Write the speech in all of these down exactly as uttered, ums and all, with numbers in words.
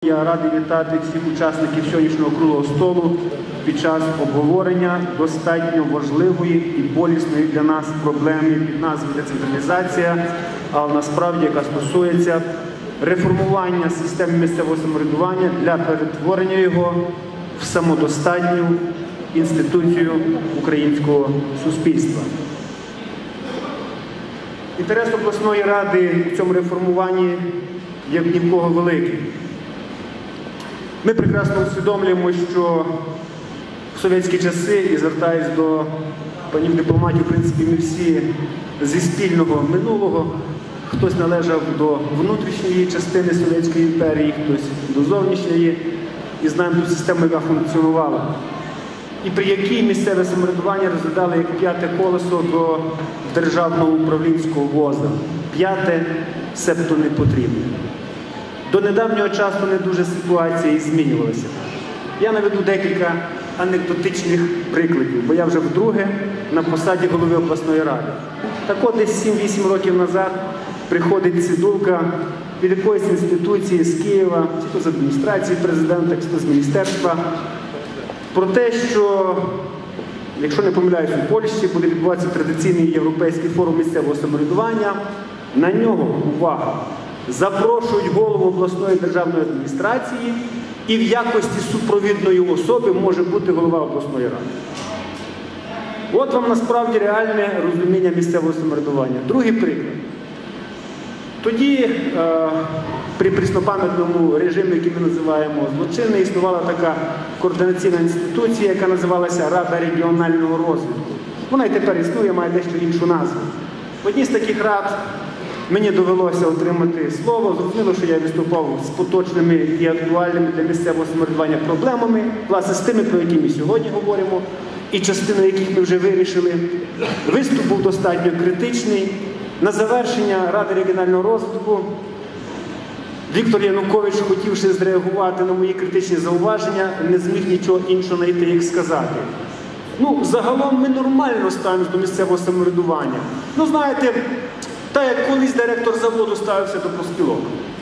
Я радий вітати всіх учасників сьогоднішнього круглого столу під час обговорення достатньо важливої і болісної для нас проблеми під назвою децентралізація, але насправді, яка стосується реформування системи місцевого самоврядування для перетворення його в самодостатню інституцію українського суспільства. Інтерес обласної ради в цьому реформуванні є ні в кого великий. Ми прекрасно усвідомлюємо, що в совєтські часи, і звертаюсь до панів дипломатів, в принципі, ми всі зі спільного минулого, хтось належав до внутрішньої частини Совєтської імперії, хтось до зовнішньої, і знаємо ту систему, яка функціонувала. І при якій місцеве самоврядування розглядали як п'яте колесо до державного управлінського воза. П'яте, себто не потрібне. До недавнього часу не дуже ситуація і змінювалася. Я наведу декілька анекдотичних прикладів, бо я вже вдруге на посаді голови обласної ради. Так от десь сім-вісім років назад приходить цидулка від якоїсь інституції з Києва, чи то з адміністрації президента, чи то з міністерства, про те, що, якщо не помиляюсь, у Польщі буде відбуватися традиційний європейський форум місцевого самоврядування. На нього, увага, запрошують голову обласної державної адміністрації, і в якості супровідної особи може бути голова обласної ради. От вам насправді реальне розуміння місцевого самоврядування. Другий приклад. Тоді е, при преснопам'ятному режимі, який ми називаємо злочинний, існувала така координаційна інституція, яка називалася Рада регіонального розвитку. Вона і тепер існує, має дещо іншу назву. В одній з таких рад мені довелося отримати слово. Зрозуміло, що я виступав з поточними і актуальними для місцевого самоврядування проблемами, власне, з тими, про які ми сьогодні говоримо, і частину яких ми вже вирішили. Виступ був достатньо критичний. На завершення Ради регіонального розвитку Віктор Янукович, хотівши зреагувати на мої критичні зауваження, не зміг нічого іншого знайти, як сказати. Ну, загалом ми нормально ставимося до місцевого самоврядування. Ну, знаєте, так як колись директор заводу ставився до профспілок.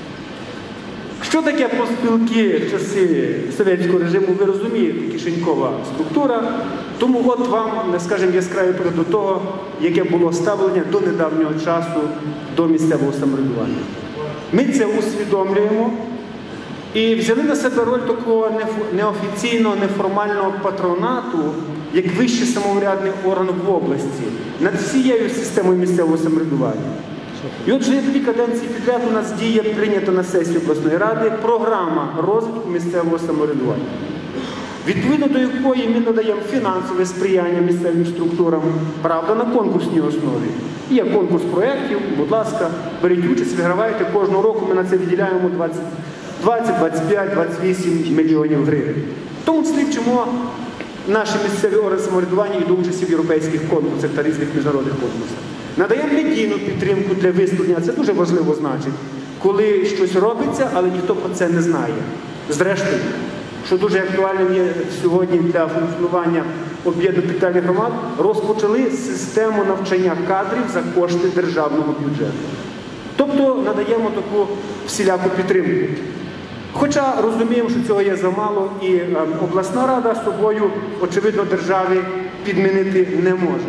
Що таке профспілки в часи совєтського режиму, ви розумієте, кишенькова структура. Тому от вам, скажімо, яскравий приклад до того, яке було ставлення до недавнього часу до місцевого самоврядування. Ми це усвідомлюємо і взяли на себе роль такого неофіційного, неформального патронату, як вищий самоврядний орган в області, над всією системою місцевого самоврядування. І от вже дві каденції підряд у нас діє прийнята на сесії обласної ради програма розвитку місцевого самоврядування, відповідно до якої ми надаємо фінансове сприяння місцевим структурам, правда, на конкурсній основі. Є конкурс проєктів, будь ласка, беріть участь, вигравайте, кожного року ми на це виділяємо двадцять, двадцять п'ять, двадцять вісім мільйонів гривень. В тому числі вчимо наші місцеві органи самоврядування і до участі в європейських конкурсах та різних міжнародних конкурсах. Надаємо медійну підтримку для висвітлення, це дуже важливо значить, коли щось робиться, але ніхто про це не знає. Зрештою, що дуже актуальним є сьогодні для функціонування об'єднаних територіальних громад, розпочали систему навчання кадрів за кошти державного бюджету. Тобто надаємо таку всіляку підтримку. Хоча розуміємо, що цього є замало, і е, обласна рада собою, очевидно, державі підмінити не може.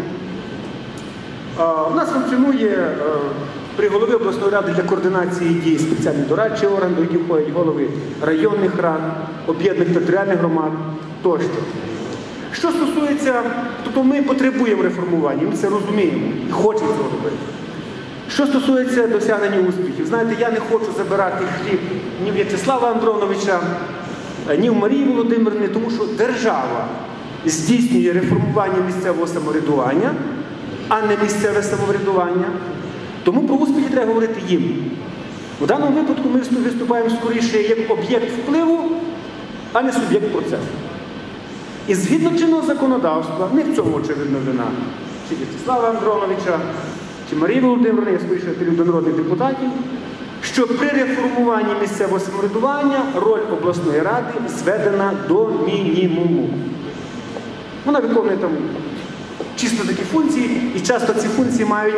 Е, у нас функціонує е, при голові обласної ради для координації дій спеціальний дорадчий орган, до яких входять голови районних рад, об'єднаних територіальних громад тощо. Що стосується, тобто ми потребуємо реформування, ми це розуміємо і хочемо цього робити. Що стосується досягнення успіхів, знаєте, я не хочу забирати хліб ні в В'ячеслава Андроновича, ні в Марії Володимирівни, тому що держава здійснює реформування місцевого самоврядування, а не місцеве самоврядування. Тому про успіхи треба говорити їм. У даному випадку ми виступаємо скоріше як об'єкт впливу, а не суб'єкт процесу. І згідно чинного законодавства, не в цьому очевидно вина, чи В'ячеслава Андроновича, чи Марії Володимирівни, я скоріше апелюю до народних депутатів, що при реформуванні місцевого самоврядування роль обласної ради зведена до мінімуму. Вона виконує там чисто такі функції, і часто ці функції мають,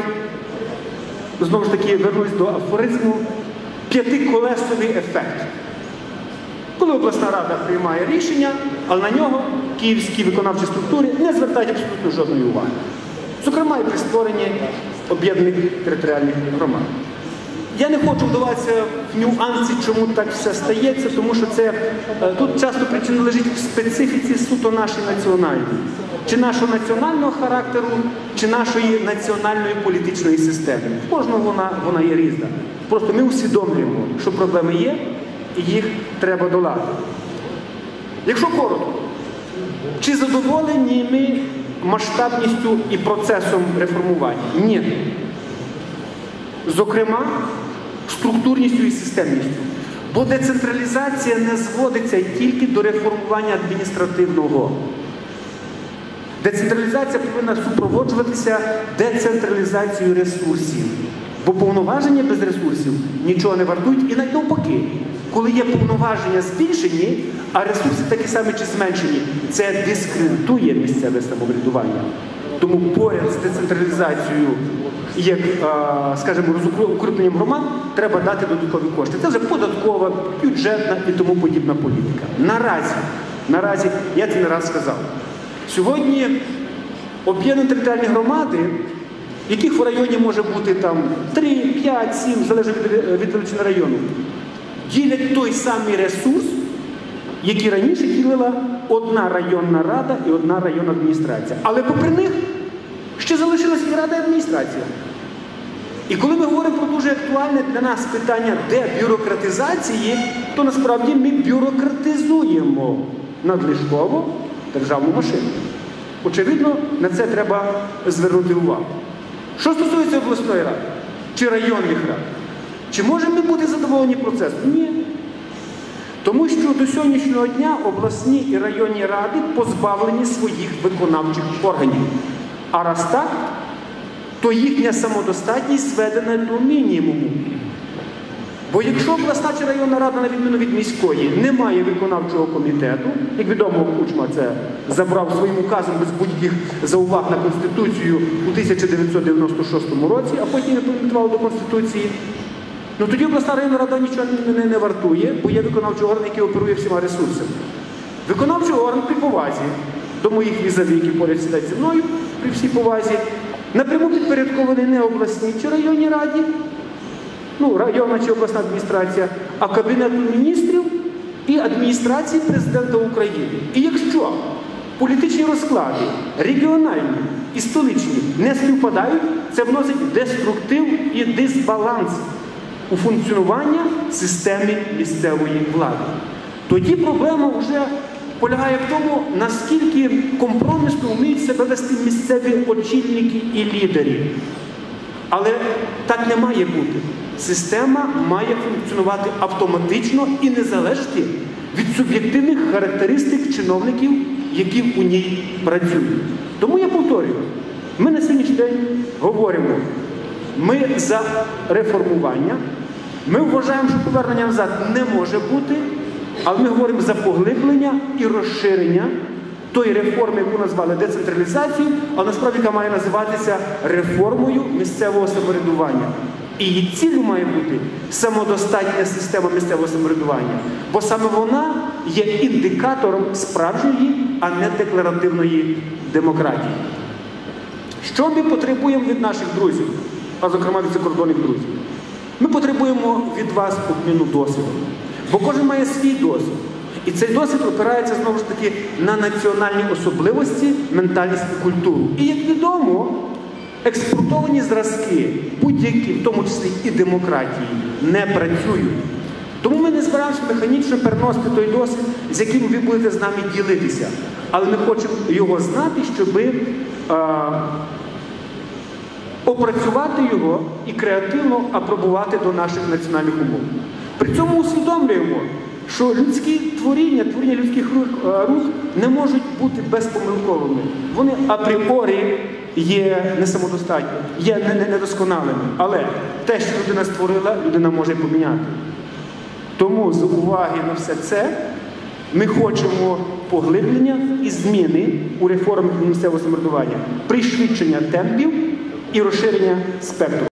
знову ж таки, вернусь до афоризму, п'ятиколесовий ефект. коли обласна рада приймає рішення, але на нього київські виконавчі структури не звертають абсолютно жодної уваги. Зокрема, і при створенні об'єднаних територіальних громад. Я не хочу вдаватися в нюанси, чому так все стається, тому що це, тут часто причина лежить в специфіці суто нашої національної. Чи нашого національного характеру, чи нашої національної політичної системи. В кожного вона, вона є різна. Просто ми усвідомлюємо, що проблеми є, і їх треба долати. Якщо коротко, чи задоволені ми масштабністю і процесом реформування? Ні. Зокрема, структурністю і системністю. Бо децентралізація не зводиться тільки до реформування адміністративного. Децентралізація повинна супроводжуватися децентралізацією ресурсів. Бо повноваження без ресурсів нічого не вартують. І навіть навпаки, коли є повноваження збільшені, а ресурси такі самі чи зменшені, це дискредитує місцеве самоврядування. Тому поряд з децентралізацією, як, скажімо, укрупненням громад, треба дати додаткові кошти. Це вже податкова, бюджетна і тому подібна політика. Наразі, наразі, я це не раз сказав, сьогодні об'єднані територіальні громади, яких в районі може бути там три, п'ять, сім, залежно від величини району, ділять той самий ресурс, який раніше ділила одна районна рада і одна районна адміністрація. Але попри них ще залишилась і рада, і адміністрація. І коли ми говоримо про дуже актуальне для нас питання дебюрократизації, то насправді ми бюрократизуємо надлишково державну машину. Очевидно, на це треба звернути увагу. Що стосується обласної ради, чи районних рад, чи можемо ми бути задоволені процесом? Ні. Тому що до сьогоднішнього дня обласні і районні ради позбавлені своїх виконавчих органів. А раз так, то їхня самодостатність зведена до мінімуму. Бо якщо обласна чи районна рада, на відміну від міської, не має виконавчого комітету, як відомо, Кучма це забрав своїм указом без будь-яких зауваг на Конституцію у тисяча дев'ятсот дев'яносто шостому році, а потім імплементував до Конституції, ну тоді обласна районна рада нічого не, не вартує, бо є виконавчий орган, який оперує всіма ресурсами. Виконавчий орган при повазі до моїх візаві, які поряд сидять зі мною, при всій повазі, напряму підпорядкований не обласній чи районній раді, ну, районна чи обласна адміністрація, а Кабінету міністрів і адміністрації Президента України. І якщо політичні розклади, регіональні і столичні, не співпадають, це вносить деструктив і дисбаланс у функціонування системи місцевої влади. Тоді проблема вже полягає в тому, наскільки компромісно вміють себе вести місцеві очільники і лідери. Але так не має бути. Система має функціонувати автоматично і не залежати від суб'єктивних характеристик чиновників, які у ній працюють. Тому я повторюю, ми на сьогоднішній день говоримо, ми за реформування, ми вважаємо, що повернення назад не може бути, але ми говоримо за поглиблення і розширення тої реформи, яку назвали децентралізацією, а насправді яка має називатися реформою місцевого самоврядування. І її ціллю має бути самодостатня система місцевого самоврядування, бо саме вона є індикатором справжньої, а не декларативної демократії. Що ми потребуємо від наших друзів, а зокрема від закордонних друзів? Ми потребуємо від вас обміну досвідом, бо кожен має свій досвід. І цей досвід опирається, знову ж таки, на національні особливості, ментальність і культуру. І, як відомо, експортовані зразки, будь-які, в тому числі і демократії, не працюють. Тому ми не збираємося механічно переносити той досвід, з яким ви будете з нами ділитися. Але ми хочемо його знати, щоб е, опрацювати його і креативно апробувати до наших національних умов. При цьому усвідомлюємо, що людські творіння, творіння людських рух, рух не можуть бути безпомилковими. Вони апріорі є несамодостатніми, є недосконалими. Але те, що людина створила, людина може поміняти. Тому з уваги на все це ми хочемо поглиблення і зміни у реформах місцевого самоврядування, пришвидшення темпів і розширення спектру.